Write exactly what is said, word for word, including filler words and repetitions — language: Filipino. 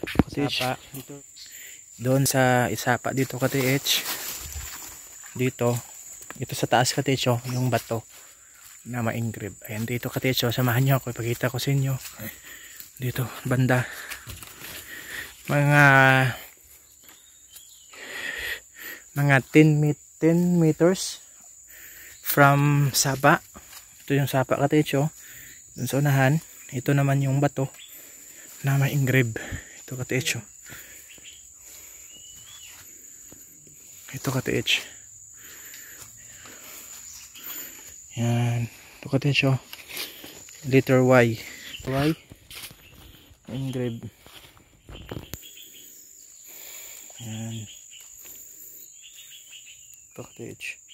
Sapa dito. Doon sa isapa dito ka T H. Dito. Ito sa taas ka T H oh, yung bato na ma-engrave. Ayan dito ka T H oh, samahan niyo ako, ipakita ko sa inyo. Dito banda. Mga mga ten meters from sapa. Ito yung sapa ka T H oh. Doon sa unahan, ito naman yung bato na ma-engrave. Ito ka T H oh. Ito ka T H. Yan. Ito ka T H oh. Letter Y. Y. Engrave. Yan. Ito ka T H.